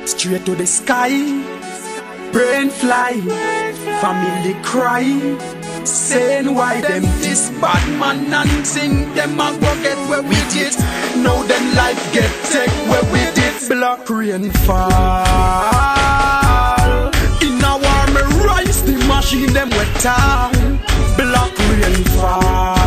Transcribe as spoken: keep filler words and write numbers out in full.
straight to the sky. Brain fly, family cry, saying why them this bad man and sing them and go get where we did. Now them life get take where we did. Black rain fall, in a war me rise the machine them wet down. Black rain fall.